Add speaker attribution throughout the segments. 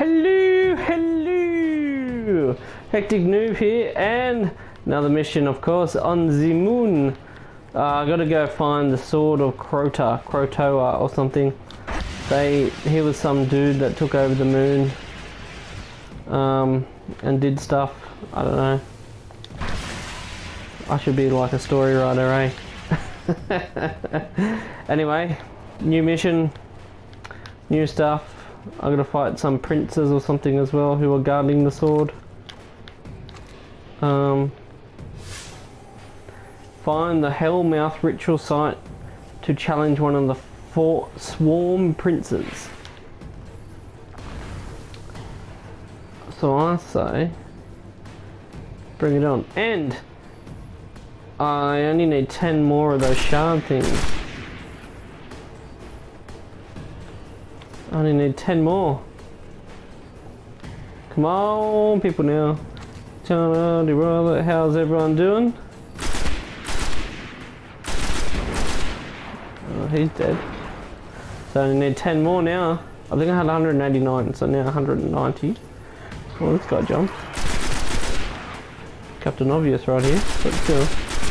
Speaker 1: Hello, hello! HecticNoob here, and another mission, of course, on the moon. I gotta go find the sword of Crotoa or something. He was some dude that took over the moon, and did stuff. I don't know. I should be like a story writer, eh? Anyway, new mission, new stuff. I'm gonna fight some princes or something as well who are guarding the sword. Find the Hellmouth ritual site to challenge one of the 4 swarm princes. So I say, bring it on. And I only need 10 more of those shard things. I only need 10 more. Come on, people now. How's everyone doing? Oh, he's dead. So I only need 10 more now. I think I had 189, so now 190. Oh, this guy jumped. Captain Obvious right here, but still.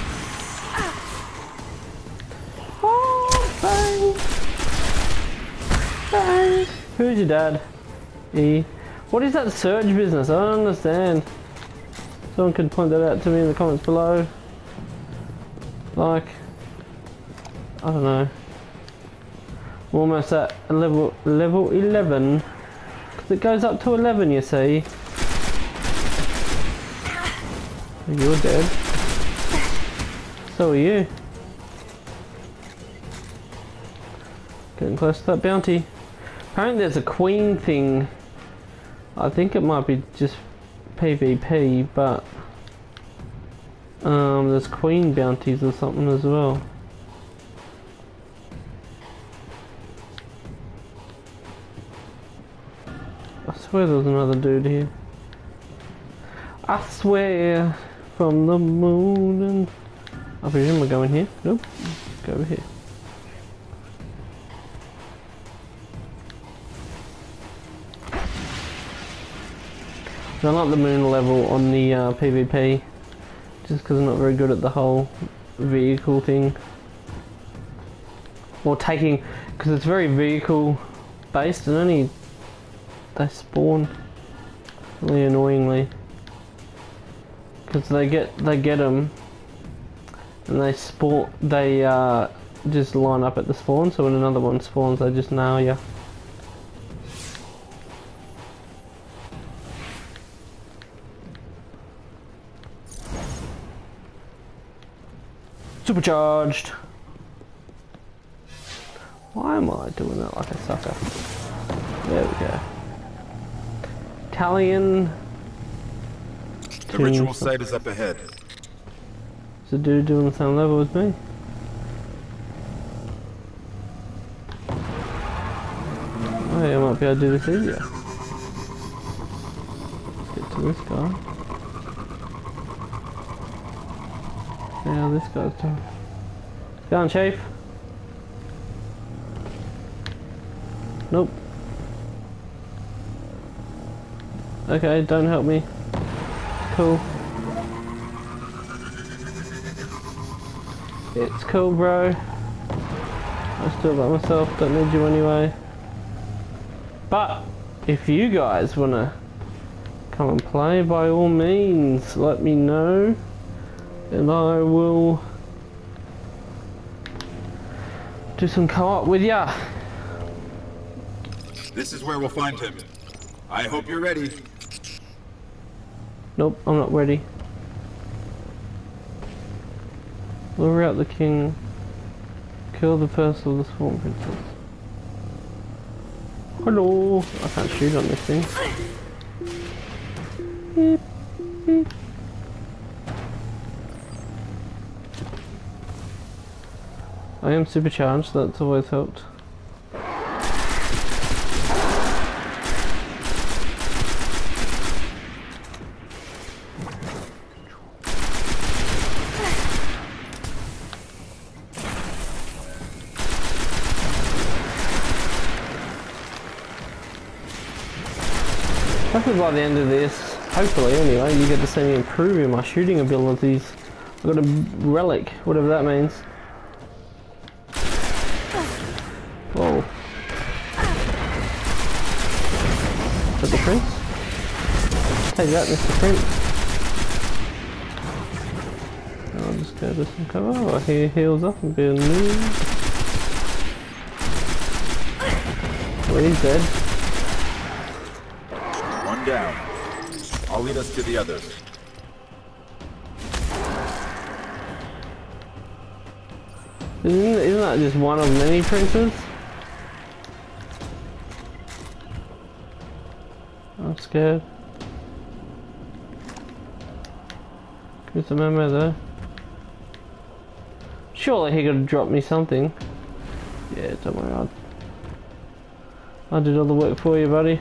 Speaker 1: Who's your dad? E. What is that surge business? I don't understand. Someone could point that out to me in the comments below. Like, I don't know. I'm almost at level 11. Because it goes up to 11, you see. You're dead. So are you. Getting close to that bounty. Apparently there's a queen thing. I think it might be just PvP, but there's queen bounties or something as well. I swear there's another dude here. I swear from the moon and... I presume we're going here. Nope. Let's go over here. I like the moon level on the PvP, just because I'm not very good at the whole vehicle thing. Or taking, because it's very vehicle based and only they spawn really annoyingly. Because they get them and they spawn, they just line up at the spawn, so when another one spawns they just nail you. Supercharged! Why am I doing that like a sucker? There we go. Italian.
Speaker 2: The ritual site is up ahead.
Speaker 1: Is a dude doing the same level as me? Oh yeah, I might be able to do this easier. Let's get to this guy. Yeah, this guy's tough. Go on, Chief. Nope. Okay, don't help me. Cool. It's cool, bro. I still by myself, don't need you anyway. But, if you guys wanna come and play, by all means, let me know. And I will do some co-op with ya.
Speaker 2: This is where we'll find him. I hope you're ready.
Speaker 1: Nope, I'm not ready. Lure out the king. Kill the first of the swarm princess. Hello! I can't shoot on this thing. Beep, beep. I am supercharged, that's always helped. Hopefully by the end of this, hopefully anyway, you get to see me improving my shooting abilities. I've got a relic, whatever that means. Whoa. Is that the prince? Take that, Mr. Prince. I'll just go to some cover. Oh, he heals up and be a noob. Well, he's dead.
Speaker 2: One down. I'll lead us to the others.
Speaker 1: Isn't that just one of many princes? I'm scared. Get some ammo though. Surely he could have dropped me something. Yeah, don't worry, I did all the work for you, buddy.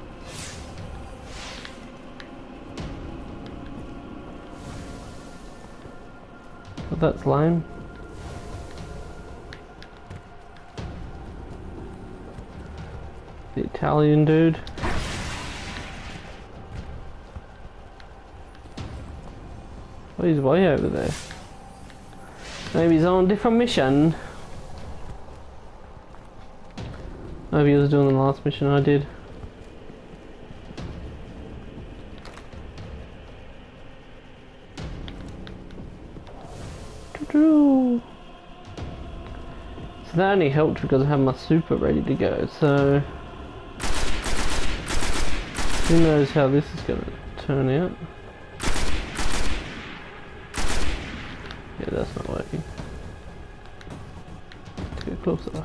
Speaker 1: But that's lame. The Italian dude. Oh, he's way over there. Maybe he's on a different mission. Maybe he was doing the last mission I did. So that only helped because I have my super ready to go, so who knows how this is going to turn out. Yeah, that's not working. Let's get closer.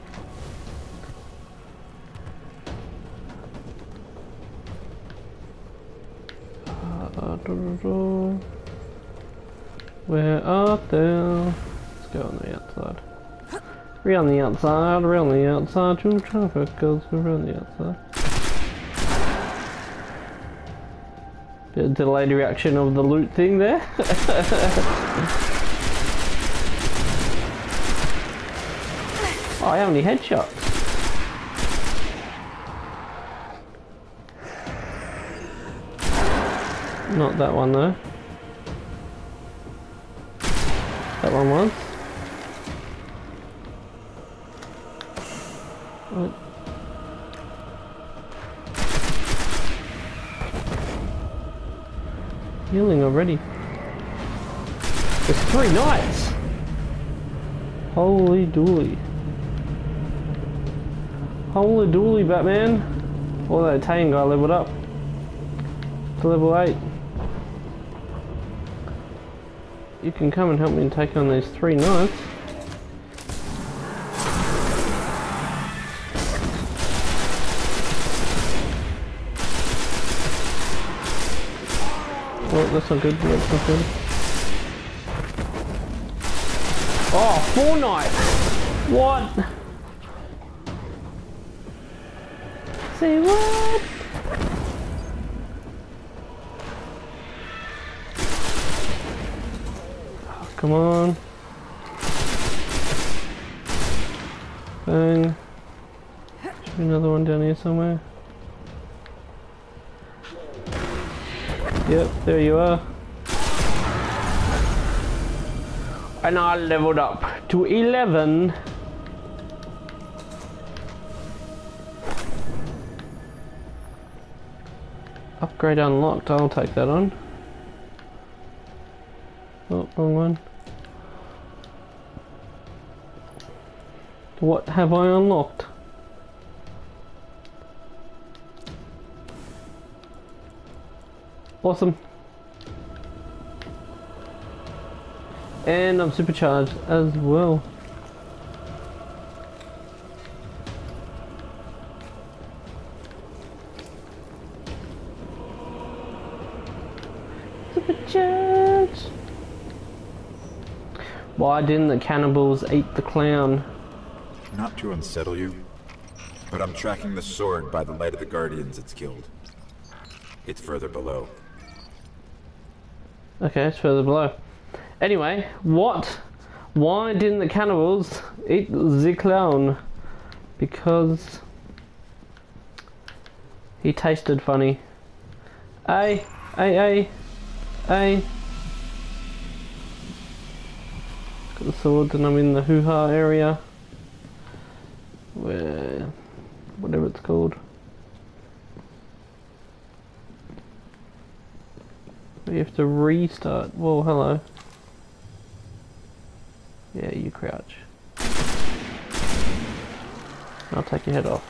Speaker 1: Where art thou? Let's go on the outside. We're on the outside, we're on the outside, two traffic goes, we're on the outside. Bit of delayed reaction of the loot thing there. Oh, how many headshots? Not that one though. That one was. What? Healing already. There's 3 knights! Holy dooly. Holy dooly, Batman. Oh, that Italian guy leveled up to level 8. You can come and help me take on these 3 knights. Oh, that's not good. That's not good. Oh, 4 knights! What? Say what? Oh, come on. Bang. Should be another one down here somewhere. Yep, there you are. And I leveled up to 11. Upgrade unlocked, I'll take that on. Oh, wrong one. What have I unlocked? Awesome. And I'm supercharged as well. Supercharged. Why didn't the cannibals eat the clown?
Speaker 2: Not to unsettle you, but I'm tracking the sword by the light of the guardians it's killed. It's further below.
Speaker 1: Okay, it's further below. Anyway, what? Why didn't the cannibals eat the clown? Because he tasted funny. A. A. A. Got the sword and I'm in the hoo-ha area. Where... whatever it's called. You have to restart. Whoa, hello. Yeah, you crouch. I'll take your head off.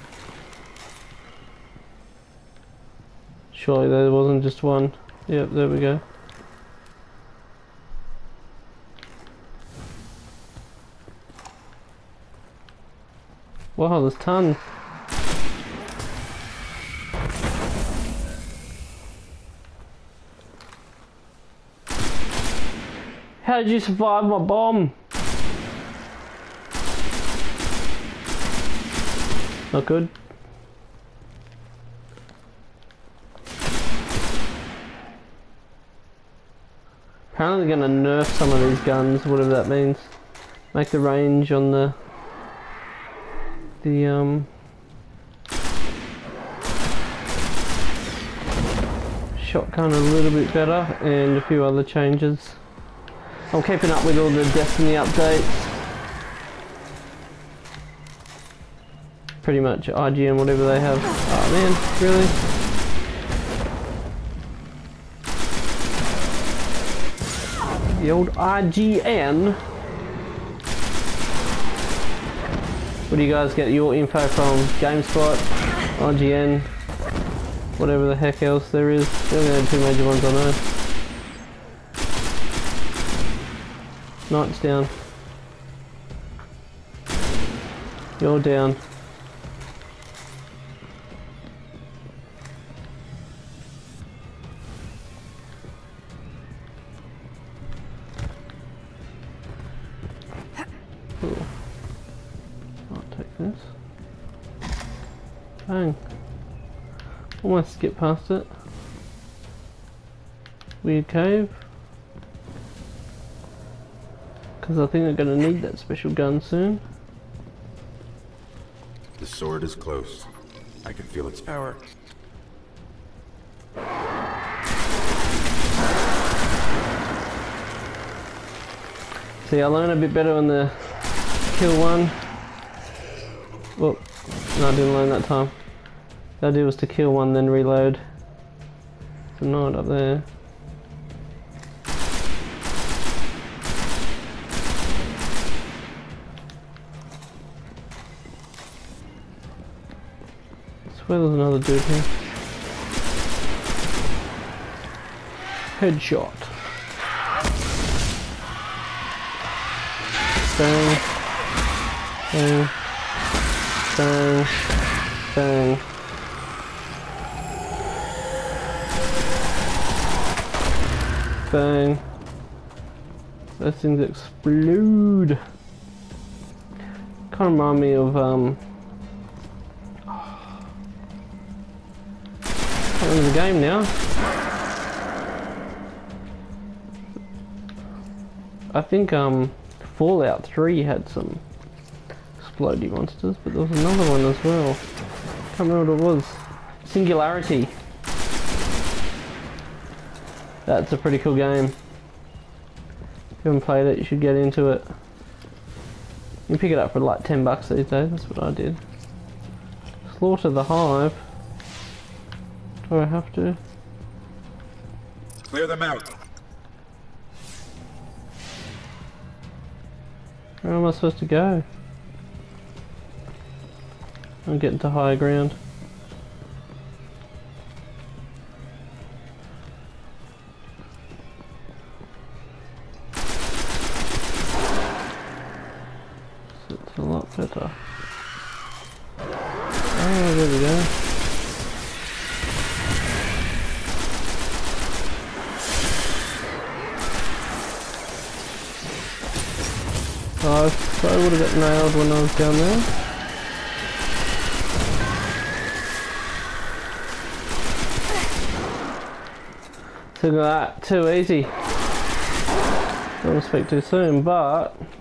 Speaker 1: Surely there wasn't just one. Yep, there we go. Wow, there's tons. How did you survive my bomb? Not good. Apparently they're gonna nerf some of these guns, whatever that means. Make the range on the shotgun a little bit better, and a few other changes. I'm keeping up with all the Destiny updates. Pretty much IGN, whatever they have. Oh man, really? The old IGN. Where do you guys get your info from? GameSpot, IGN, whatever the heck else there is. They're the only two major ones I know. Knight's down. You're down. Cool. I'll take this. Bang. Almost skip past it. Weird cave. Because I think they're going to need that special gun soon.
Speaker 2: The sword is close. I can feel its power.
Speaker 1: See, I learned a bit better on the kill one. Well, no, I didn't learn that time. The idea was to kill one, then reload. There's a knight up there. I swear there's another dude here. Headshot. Bang. Bang. Bang. Bang. Bang. Those things explode. Kind of remind me of in the game now. I think Fallout 3 had some exploding monsters, but there was another one as well. Can't remember what it was. Singularity. That's a pretty cool game. If you haven't played it, you should get into it. You can pick it up for like $10 these days. That's what I did. Slaughter the hive. Do I have to?
Speaker 2: Clear them out.
Speaker 1: Where am I supposed to go? I'm getting to higher ground. It's a lot better. Oh, there we go. Oh, I would have got nailed when I was down there. Took that too easy. Don't want to speak too soon, but